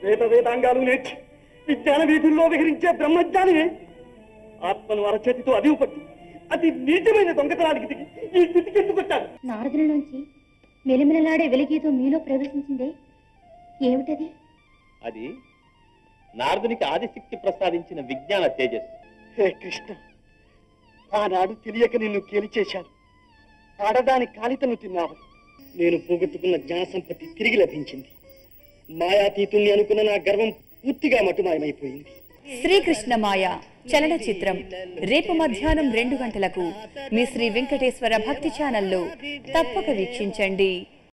వేదాంగాలు నేర్చి విజ్ఞాన వీధుల్లో విహరించే బ్రహ్మజ్ఞానివే ఆత్మను అరచేతితో అదివుపట్టి అతి నీచమైన దొంగతనానికి దిగి ఈ స్థితికి ఎందుకొచ్చారు? నారదుల నుంచి మెలిమెలలాడే వెలిగేదో మీలో ప్రవేశించిందే, ఏమిటది? అది నారదునికి ఆదిశక్తి ప్రసాదించిన విజ్ఞాన తేజస్సు. హే కృష్ణ, ఆనాడు తెలియక నిన్ను కేలిచేశాను. ఆడదాని కాలితను తిన్నావు. నేను పోగొట్టుకున్న జ్ఞాన సంపత్తి తిరిగి లభించింది. మాయాతీతుణ్ణి అనుకున్న నా గర్వం పూర్తిగా మటుమాయమైపోయింది. శ్రీకృష్ణ మాయ చలనచిత్రం రేపు మధ్యాహ్నం 2 గంటలకు మీ శ్రీ వెంకటేశ్వర భక్తి ఛానల్లో తప్పక వీక్షించండి.